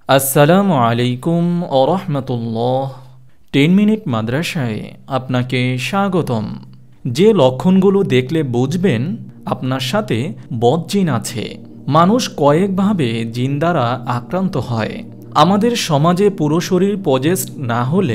আসসালামু আলাইকুম ও রহমতুল্লাহ। 10 মিনিট মাদ্রাসায় আপনাকে স্বাগতম। যে লক্ষণগুলো দেখলে বুঝবেন আপনার সাথে বদজিন আছে। মানুষ কয়েকভাবে জিন দ্বারা আক্রান্ত হয়। আমাদের সমাজে পুরো শরীর পজেস্ট না হলে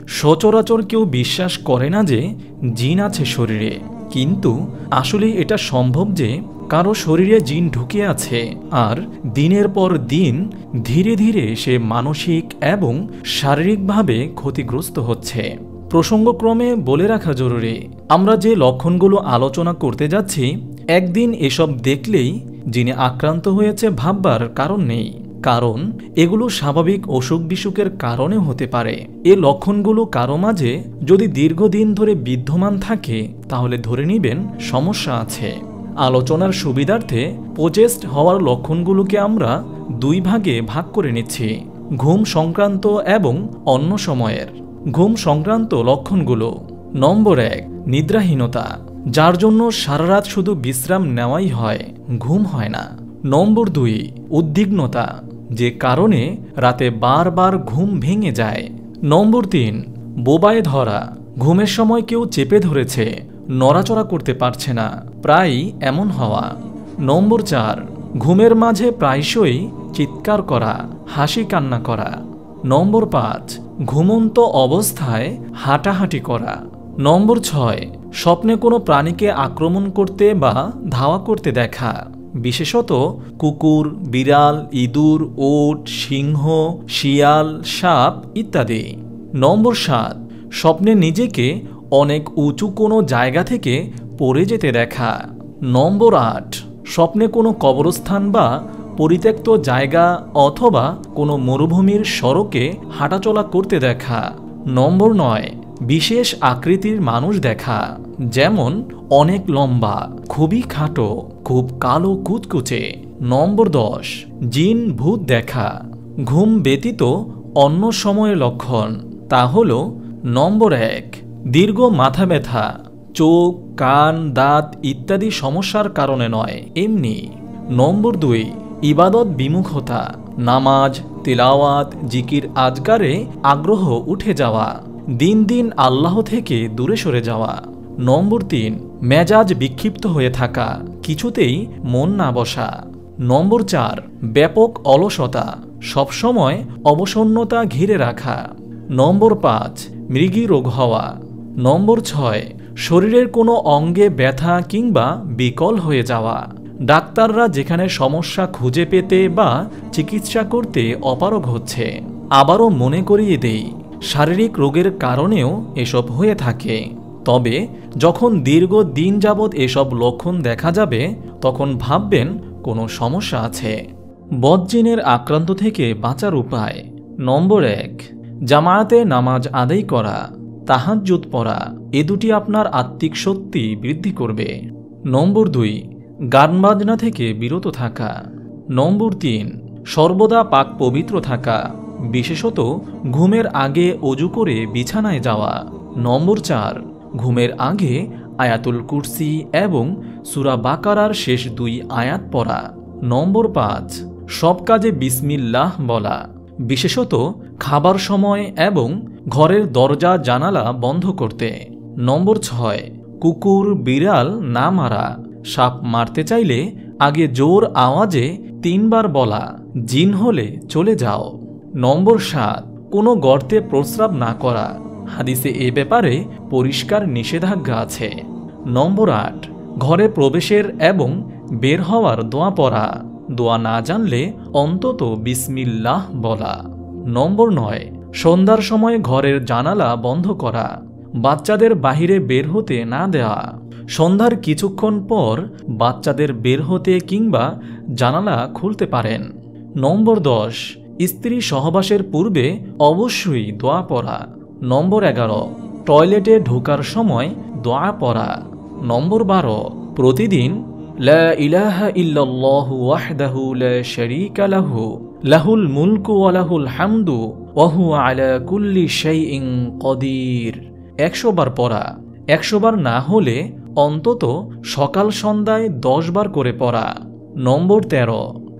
সচরাচর কেউ বিশ্বাস করে না যে জিন আছে শরীরে, কিন্তু আসলে এটা সম্ভব যে কারো শরীরে জিন ঢুকে আছে, আর দিনের পর দিন ধীরে ধীরে সে মানসিক এবং শারীরিকভাবে ক্ষতিগ্রস্ত হচ্ছে। প্রসঙ্গক্রমে বলে রাখা জরুরি, আমরা যে লক্ষণগুলো আলোচনা করতে যাচ্ছি, একদিন এসব দেখলেই জিনে আক্রান্ত হয়েছে ভাববার কারণ নেই, কারণ এগুলো স্বাভাবিক অসুখ বিসুখের কারণে হতে পারে। এ লক্ষণগুলো কারো মাঝে যদি দীর্ঘদিন ধরে বিদ্যমান থাকে তাহলে ধরে নিবেন সমস্যা আছে। আলোচনার সুবিধার্থে পজেস্ট হওয়ার লক্ষণগুলোকে আমরা দুই ভাগে ভাগ করে নিচ্ছি: ঘুম সংক্রান্ত এবং অন্য সময়ের। ঘুম সংক্রান্ত লক্ষণগুলো: নম্বর 1, নিদ্রাহীনতা, যার জন্য সারা রাত শুধু বিশ্রাম নেওয়াই হয়, ঘুম হয় না। নম্বর 2, উদ্বিগ্নতা, যে কারণে রাতে বারবার ঘুম ভেঙে যায়। নম্বর 3, বোবায় ধরা, ঘুমের সময় কেউ চেপে ধরেছে, নড়াচড়া করতে পারছে না, প্রায়ই এমন হওয়া। নম্বর 4, ঘুমের মাঝে প্রায়শই চিৎকার করা, হাসি কান্না করা। নম্বর 5, ঘুমন্ত অবস্থায় হাঁটাহাঁটি করা। নম্বর 6, স্বপ্নে কোনো প্রাণীকে আক্রমণ করতে বা ধাওয়া করতে দেখা, বিশেষত কুকুর, বিড়াল, ইঁদুর, ওট, সিংহ, শিয়াল, সাপ ইত্যাদি। নম্বর 7, স্বপ্নে নিজেকে অনেক উঁচু কোনো জায়গা থেকে পড়ে যেতে দেখা। নম্বর 8, স্বপ্নে কোনো কবরস্থান বা পরিত্যক্ত জায়গা অথবা কোনো মরুভূমির সড়কে হাঁটাচলা করতে দেখা। নম্বর 9, বিশেষ আকৃতির মানুষ দেখা, যেমন অনেক লম্বা, খুবই খাটো, খুব কালো কুচকুচে। নম্বর 10, জিন ভূত দেখা। ঘুম ব্যতীত অন্য সময়ের লক্ষণ, তা হল: নম্বর 1, দীর্ঘ মাথা ব্যথা, চোখ, কান, দাঁত ইত্যাদি সমস্যার কারণে নয়, এমনি। নম্বর 2, ইবাদত বিমুখতা, নামাজ, তিলাওয়াত, জিকির আজকারে আগ্রহ উঠে যাওয়া, দিন দিন আল্লাহ থেকে দূরে সরে যাওয়া। নম্বর 3, মেজাজ বিক্ষিপ্ত হয়ে থাকা, কিছুতেই মন না বসা। নম্বর 4, ব্যাপক অলসতা, সবসময় অবসন্নতা ঘিরে রাখা। নম্বর 5, মৃগী রোগ হওয়া। নম্বর 6, শরীরের কোনো অঙ্গে ব্যথা কিংবা বিকল হয়ে যাওয়া, ডাক্তাররা যেখানে সমস্যা খুঁজে পেতে বা চিকিৎসা করতে অপারগ হচ্ছে। আবারও মনে করিয়ে দেই, শারীরিক রোগের কারণেও এসব হয়ে থাকে, তবে যখন দীর্ঘ দিন যাবৎ এসব লক্ষণ দেখা যাবে তখন ভাববেন কোনো সমস্যা আছে। বদজিনের আক্রান্ত থেকে বাঁচার উপায়: নম্বর 1, জামায়াতে নামাজ আদায় করা, তাহাজ্জুদ পড়া, এ দুটি আপনার আত্মিক শক্তি বৃদ্ধি করবে। নম্বর 2, গান বাজনা থেকে বিরত থাকা। নম্বর 3, সর্বদা পাক পবিত্র থাকা, বিশেষত ঘুমের আগে অজু করে বিছানায় যাওয়া। নম্বর 4, ঘুমের আগে আয়াতুল কুরসি এবং সূরা বাকারার শেষ 2 আয়াত পড়া। নম্বর 5, সব কাজে বিসমিল্লাহ বলা, বিশেষত খাবার সময় এবং ঘরের দরজা জানালা বন্ধ করতে। নম্বর 6, কুকুর, বিড়াল না মারা, সাপ মারতে চাইলে আগে জোর আওয়াজে 3 বার বলা, জিন হলে চলে যাও। নম্বর 7, কোনো গর্তে প্রস্রাব না করা, হাদিসে এ ব্যাপারে পরিষ্কার নিষেধাজ্ঞা আছে। নম্বর 8, ঘরে প্রবেশের এবং বের হওয়ার দোয়া পড়া, দোয়া না জানলে অন্তত বিসমিল্লাহ বলা। নম্বর 9, সন্ধ্যার সময় ঘরের জানালা বন্ধ করা, বাচ্চাদের বাহিরে বের হতে না দেওয়া, সন্ধ্যার কিছুক্ষণ পর বাচ্চাদের বের হতে কিংবা জানালা খুলতে পারেন। নম্বর 10, স্ত্রী সহবাসের পূর্বে অবশ্যই দোয়া পড়া। নম্বর 11, টয়লেটে ঢোকার সময় দোয়া পড়া। নম্বর 12, প্রতিদিন লা ইলাহা ইল্লাল্লাহু ওয়াহদাহু লা শারীকা লাহু লাহুল মুলকু ওয়া লাহুল হামদু ওয়া হুয়া আলা কুল্লি শাইইন কদির 100 বার পড়া। 100 বার না হলে অন্তত সকাল সন্ধ্যায় 10 বার করে পড়া। নম্বর 13,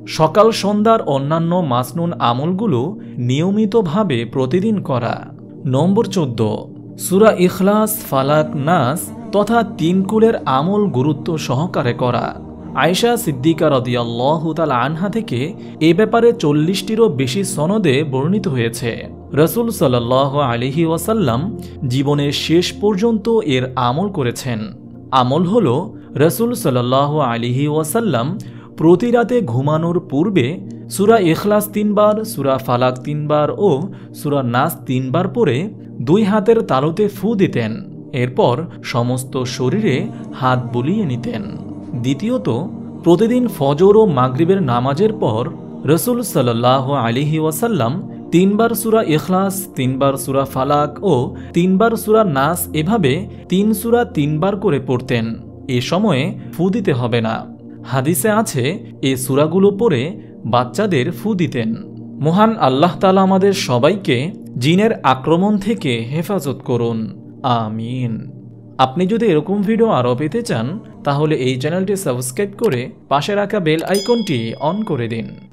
সকাল সন্ধ্যার অন্যান্য মাসনুন আমলগুলো নিয়মিতভাবে প্রতিদিন করা। নম্বর 14, সূরা ইখলাস, ফালাক, নাস তথা 3 কুলের আমল গুরুত্ব সহকারে করা। আয়েশা সিদ্দিকা রাদিয়াল্লাহু তাআলা আনহা থেকে এ ব্যাপারে 40টিরও বেশি সনদে বর্ণিত হয়েছে। রাসূল সাল্লাল্লাহু আলাইহি ওয়াসাল্লাম জীবনের শেষ পর্যন্ত এর আমল করেছেন। আমল হল রাসূল সাল্লাল্লাহু আলাইহি ওয়াসাল্লাম প্রতি রাতে ঘুমানোর পূর্বে সূরা ইখলাস 3 বার, সূরা ফালাক 3 বার ও সূরা নাস 3 বার পড়ে 2 হাতের তালুতে ফু দিতেন। এরপর সমস্ত শরীরে হাত বুলিয়ে নিতেন। দ্বিতীয়ত, প্রতিদিন ফজর ও মাগরিবের নামাজের পর রাসূল সাল্লাল্লাহু আলাইহি ওয়াসাল্লাম 3 বার সূরা ইখলাস, 3 বার সূরা ফালাক ও 3 বার সূরা নাস এভাবে 3 সূরা 3 বার করে পড়তেন। এ সময়ে ফু দিতে হবে না। হাদিসে আছে এই সূরাগুলো পড়ে বাচ্চাদের ফু দিতেন। মহান আল্লাহ তাআলা আমাদের সবাইকে জিনের আক্রমণ থেকে হেফাজত করুন, আমিন। আপনি যদি এরকম ভিডিও আরও পেতে চান তাহলে এই চ্যানেলটি সাবস্ক্রাইব করে পাশে রাখা বেল আইকনটি অন করে দিন।